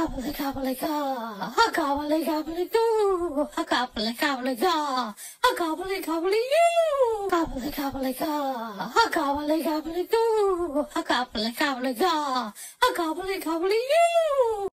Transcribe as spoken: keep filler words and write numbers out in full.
Gobble, gobble, go, a gobble, gobble, go, a gobble, gobble, go, a gobble, gobble, you, gobble, gobble, go, a gobble, gobble, go, a gobble, gobble, go, a gobble, gobble, you.